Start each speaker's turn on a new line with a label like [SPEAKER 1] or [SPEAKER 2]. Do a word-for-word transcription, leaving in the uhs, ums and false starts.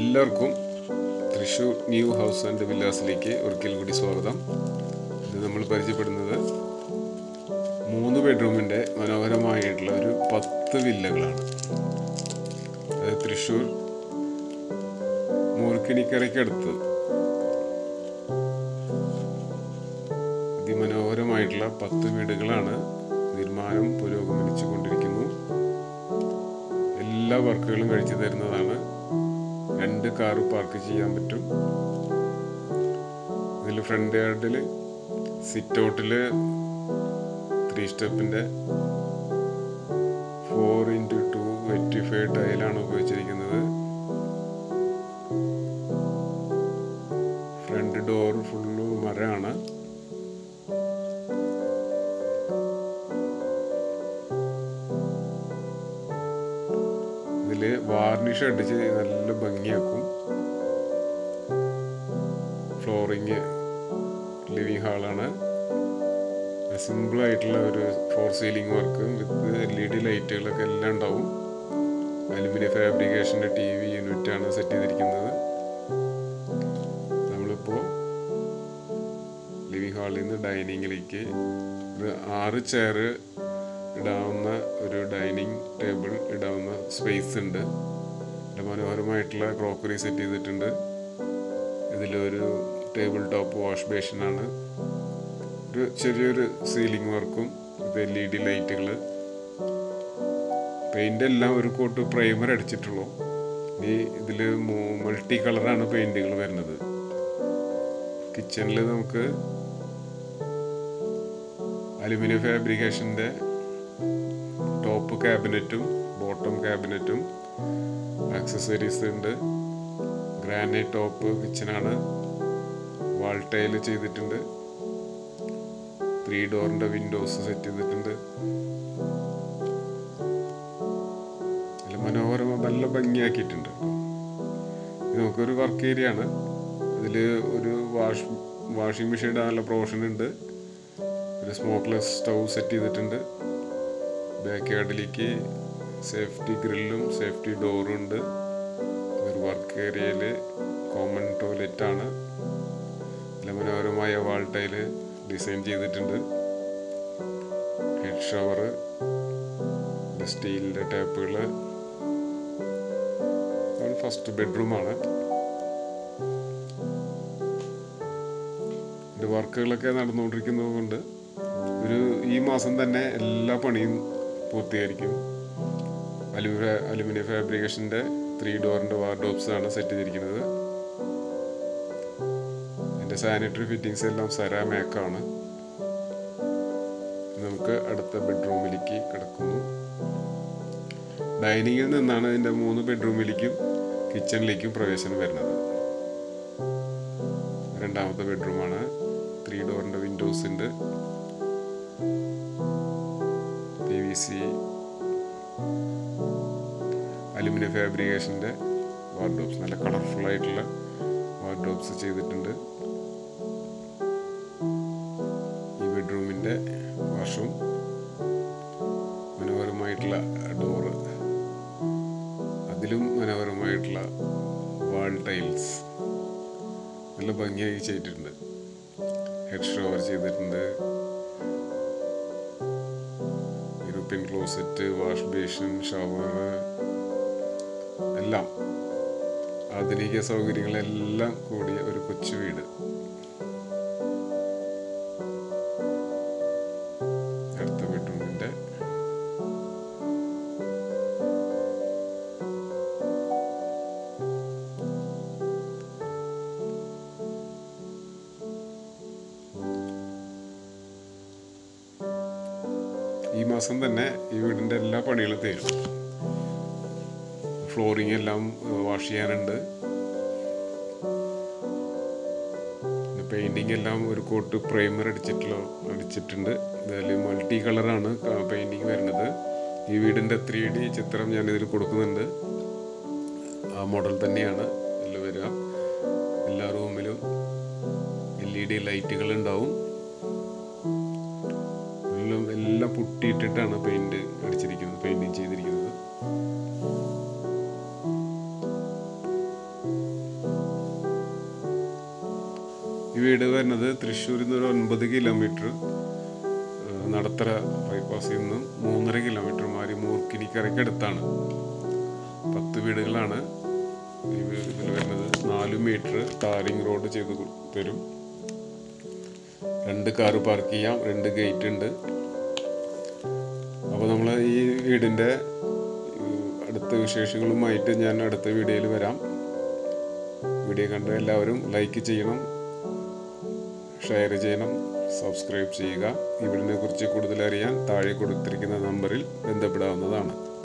[SPEAKER 1] എല്ലാവർക്കും Thrissur new house and വില്ലാസിലേക്ക് ഒരിക്കൽ കൂടി സ്വാഗതം. ഇത് നമ്മൾ പരിചയപ്പെടുന്നത് മൂന്ന് ബെഡ്റൂമിൻ്റെ മനോഹരമായിട്ടുള്ള ഒരു പത്ത് വില്ലകളാണ്. അതായത് തൃശ്ശൂർ മൂർക്കിണിക്കരയ്ക്കടുത്ത് അതിമനോഹരമായിട്ടുള്ള പത്ത് വീടുകളാണ് നിർമ്മാണം പുരോഗമിച്ചു കൊണ്ടിരിക്കുന്നു. എല്ലാ വർക്കുകളും കഴിച്ചു തരുന്നതാണ്. രണ്ട് കാറ് പാർക്ക് ചെയ്യാൻ പറ്റും. ഇതിൽ ഫ്രണ്ട് യാർഡിൽ സിറ്റ് ഔട്ടിൽ ത്രീ സ്റ്റെപ്പിൻ്റെ four into two eighty five ടൈലാണ് ഉപയോഗിച്ചിരിക്കുന്നത്. ഫ്രണ്ട് ഡോർ ഫുള്ള് മരമാണ്. ഇതിൽ വാർണിഷ് അടിച്ച് നല്ല ഭംഗിയാക്കും. ഫ്ലോറിങ് ലിവിങ് ഹാളാണ്. സിമ്പിളായിട്ടുള്ള ഒരു for ceiling work with L E D ലൈറ്റുകളൊക്കെ എല്ലാം ഉണ്ടാവും. അലുമിനിയം ഫാബ്രിക്കേഷൻ്റെ ടി വി യൂണിറ്റാണ് സെറ്റ് ചെയ്തിരിക്കുന്നത്. നമ്മളിപ്പോൾ ലിവിങ് ഹാളിൽ നിന്ന് ഡൈനിങ്ങിലേക്ക് ഒരു ആറ് ചെയർ ഇടാവുന്ന ഒരു ഡൈനിങ് ടേബിൾ ഇടാവുന്ന സ്പേസ് ഉണ്ട്. നല്ല മനോഹരമായിട്ടുള്ള ക്രോക്കറി സെറ്റ് ചെയ്തിട്ടുണ്ട്. ഇതിലൊരു ടേബിൾ ടോപ്പ് വാഷ് ബേഷനാണ്. ഒരു ചെറിയൊരു സീലിംഗ് വർക്കും ഇത് എൽ ഇ ഡി ലൈറ്റുകൾ. പെയിൻ്റ് എല്ലാം ഒരു കോട്ട് പ്രൈമർ അടിച്ചിട്ടുള്ളൂ. ഇനി ഇതിൽ മൾട്ടി കളറാണ് പെയിൻറ്റുകൾ വരുന്നത്. കിച്ചണിൽ നമുക്ക് അലുമിനിയം ഫാബ്രിക്കേഷൻ്റെ ടോപ്പ് ക്യാബിനറ്റും ബോട്ടം ക്യാബിനറ്റും ആക്സസറീസ് ഉണ്ട്. ഗ്രാനൈറ്റ് ടോപ്പ് കിച്ചനാണ്. വാൾ ടൈൽ ചെയ്തിട്ടുണ്ട്. ത്രീ ഡോറിൻ്റെ വിൻഡോസ് സെറ്റ് ചെയ്തിട്ടുണ്ട്. നല്ല മനോഹരമ നല്ല ഭംഗിയാക്കിയിട്ടുണ്ട്. ഇത് നമുക്കൊരു വർക്ക് ഏരിയ ആണ്. അതിൽ ഒരു വാഷ് വാഷിംഗ് മെഷീൻ ഇടാനുള്ള പ്രൊവിഷൻ ഉണ്ട്. ഒരു സ്മോക്ക്ലെസ് സ്റ്റൗ സെറ്റ് ചെയ്തിട്ടുണ്ട്. ബാക്ക് യാർഡിലേക്ക് സേഫ്റ്റി ഗ്രില്ലും സേഫ്റ്റി ഡോറും ഉണ്ട്. ഒരു വർക്ക് ഏരിയയിൽ കോമൺ ടോയ്ലറ്റാണ്. നല്ല മനോഹരമായ വാൾ ടൈല് ഡിസൈൻ ചെയ്തിട്ടുണ്ട്. ഹെഡ് ഷവർ, സ്റ്റീലിൻ്റെ ടാപ്പുകൾ. ഫസ്റ്റ് ബെഡ്റൂമാണ്. ഇതിൻ്റെ വർക്കുകളൊക്കെ നടന്നുകൊണ്ടിരിക്കുന്നത് കൊണ്ട് ഒരു ഈ മാസം തന്നെ എല്ലാ പണിയും പൂർത്തീകരിക്കും. അലുമിനിയ അലുമിനിയം ഫാബ്രിക്കേഷൻ്റെ ത്രീ ഡോറിൻ്റെ വാർഡ്രോബ്സ് ആണ് സെറ്റ് ചെയ്തിരിക്കുന്നത്. ഇതിൻ്റെ സാനിറ്ററി ഫിറ്റിങ്സ് എല്ലാം സെറാമിക്കാണ്. നമുക്ക് അടുത്ത ബെഡ്റൂമിലേക്ക് കിടക്കുന്നു. ഡൈനിങ്ങിൽ നിന്നാണ് ഇതിൻ്റെ മൂന്ന് ബെഡ്റൂമിലേക്കും കിച്ചണിലേക്കും പ്രവേശനം വരുന്നത്. രണ്ടാമത്തെ ബെഡ്റൂമാണ്. ത്രീ ഡോറിൻ്റെ വിൻഡോസ് ഉണ്ട്. പി വി സി അലുമിനിയം ഫാബ്രിക്കേഷൻ്റെ വാർഡ്രോബ്സ് നല്ല കളർഫുൾ ആയിട്ടുള്ള വാർഡ്രോബ്സ് ചെയ്തിട്ടുണ്ട്. ഈ ബെഡ്റൂമിൻ്റെ വാഷും മനോഹരമായിട്ടുള്ള ഡോറ്, അതിലും മനോഹരമായിട്ടുള്ള വാൾ ടൈൽസ് നല്ല ഭംഗിയായി ചെയ്തിട്ടുണ്ട്. ഹെഡ് ഷവർ ചെയ്തിട്ടുണ്ട്. European closet, wash basin, shower എല്ലാം ആധുനിക സൗകര്യങ്ങളെല്ലാം കൂടിയ ഒരു കൊച്ചു വീട്. അടുത്ത ബെഡ്റൂമിൻ്റെ ഈ മാസം തന്നെ ഈ വീടിൻ്റെ എല്ലാ പണികളും തീരും. ഫ്ലോറിങ് എല്ലാം വാഷ് ചെയ്യാനുണ്ട്. പെയിൻറ്റിങ് എല്ലാം ഒരു കോട്ട് പ്രൈമർ അടിച്ചിട്ടുള്ള അടിച്ചിട്ടുണ്ട്. ഇതിൽ മൾട്ടി കളറാണ് പെയിൻറ്റിങ് വരുന്നത്. ഈ വീടിൻ്റെ ത്രീ ഡി ചിത്രം ഞാനിതിൽ കൊടുക്കുന്നുണ്ട്. ആ മോഡൽ തന്നെയാണ് ഇതിൽ വരിക. എല്ലാ റൂമിലും എൽ ഇ ഡി ലൈറ്റുകൾ ഉണ്ടാവും. എല്ലാം എല്ലാം പുട്ടിയിട്ടിട്ടാണ് പെയിൻറ്റ് അടിച്ചിരിക്കുന്നത്, പെയിൻറ്റിങ് ചെയ്തിരിക്കുന്നത്. വീട് വരുന്നത് തൃശ്ശൂരിൽ നിന്ന് ഒരു ഒൻപത് കിലോമീറ്റർ, നടത്തറ ബൈപ്പാസിൽ നിന്നും മൂന്നര കിലോമീറ്റർ മാറി മൂർക്കിനിക്കരയ്ക്ക് അടുത്താണ്. പത്ത് വീടുകളാണ് ഈ ഇതിൽ വരുന്നത്. നാല് മീറ്റർ ടാറിങ് റോഡ് ചെയ്ത് തരും. രണ്ട് കാറ് പാർക്ക് ചെയ്യാം, രണ്ട് ഗേറ്റ് ഉണ്ട്. അപ്പോൾ നമ്മൾ ഈ വീടിൻ്റെ അടുത്ത വിശേഷങ്ങളുമായിട്ട് ഞാൻ അടുത്ത വീഡിയോയിൽ വരാം. വീഡിയോ കണ്ട എല്ലാവരും ലൈക്ക് ചെയ്യണം, ഷെയർ ചെയ്യണം, സബ്സ്ക്രൈബ് ചെയ്യുക. ഈ വീടിനെ കുറിച്ച് കൂടുതൽ അറിയാൻ താഴെ കൊടുത്തിരിക്കുന്ന നമ്പറിൽ ബന്ധപ്പെടാവുന്നതാണ്.